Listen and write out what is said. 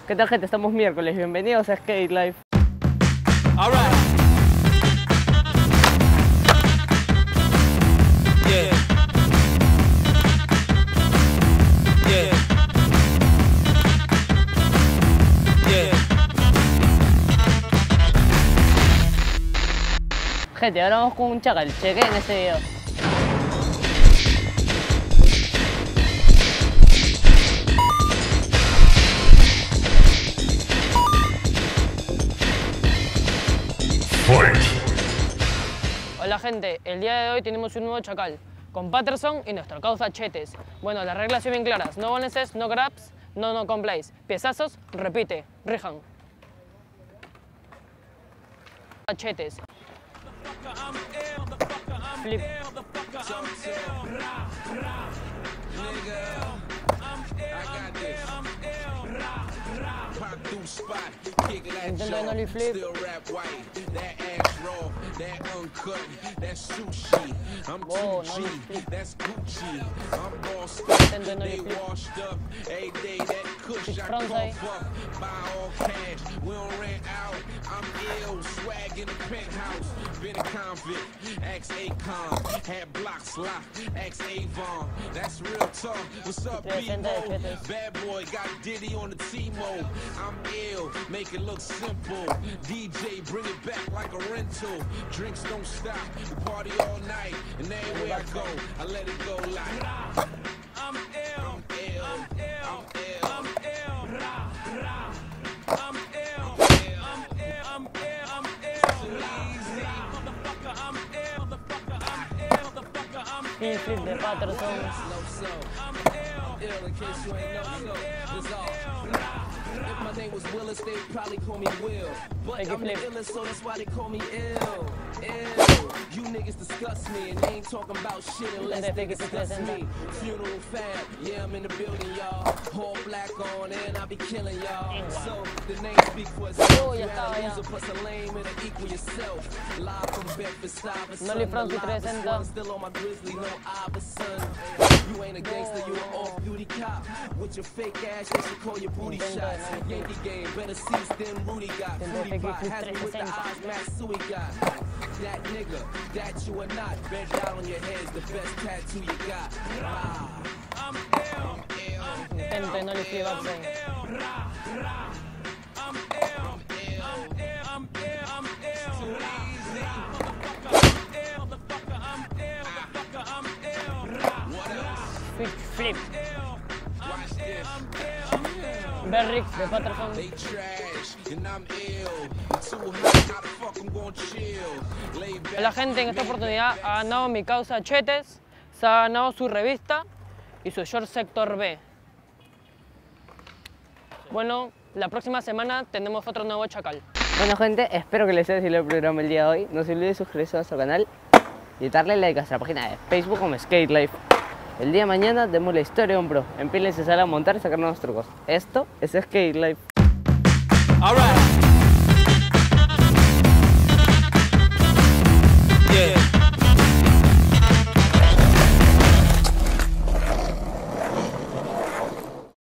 ¿Qué tal, gente? Estamos miércoles, bienvenidos a Sk8Life. Alright. Yeah. Yeah. Yeah. Gente, ahora vamos con un Chacal, chequen este video. Hola gente, el día de hoy tenemos un nuevo Chacal con Paterson y nuestra causa Chetes. Bueno, las reglas son bien claras: no bonuses, no grabs, no complays. Piezazos, repite, rijan. Chetes. Flip. Intento de nollie flip. Oh, nollie flip. Intento de nollie flip. Six frontside. Been a convict, Sk8 had blocks locked, Sk8 that's real talk. What's up, B-Mo? Bad boy got Diddy on the T-Mo. I'm ill, make it look simple. DJ, bring it back like a rental. Drinks don't stop, we party all night, and everywhere I go, I let it go like I'm ill, I'm ill, I'm ill, I'm ill, I'm ill, I'm ill, I'm ill, I'm ill. Flip de Paterson. If my name was Willis, they'd probably call me Will. But I'm the illest, so that's why they call me ill. You niggas disgust me, and they ain't talking about shit unless they discuss me. Funeral fab, yeah, I'm in the building, y'all. All black on, and I be killing y'all. So the name speak for itself. You had a loser plus a lame, and equal yourself. Live from Bedford, Stuyvesant. Still on my grizzly, no Iverson. You ain't a gangster, you an off-duty cop. With your fake ass, they should call you booty shots. Yankee game, better seats than Rudy got. Fruity pot has me with the eyes, Matsui got. That nigga, that you are not. Bent down on your head's the best tattoo you got. I'm ill, Intento de nollie flip upside. I'm ill, I'm ill, I'm ill, I'm ill. Flip. Berrix de Paterson. La gente en esta oportunidad ha ganado mi causa Chetes, se ha ganado su revista y su short sector B. Bueno, la próxima semana tenemos otro nuevo Chacal. Bueno, gente, espero que les haya sido el programa el día de hoy. No se olviden de suscribirse a nuestro canal y darle like a nuestra página de Facebook como Sk8Life. El día de mañana demos la historia de un pro. Empílense a montar y sacar nuevos trucos. Esto es Sk8Life. Alright.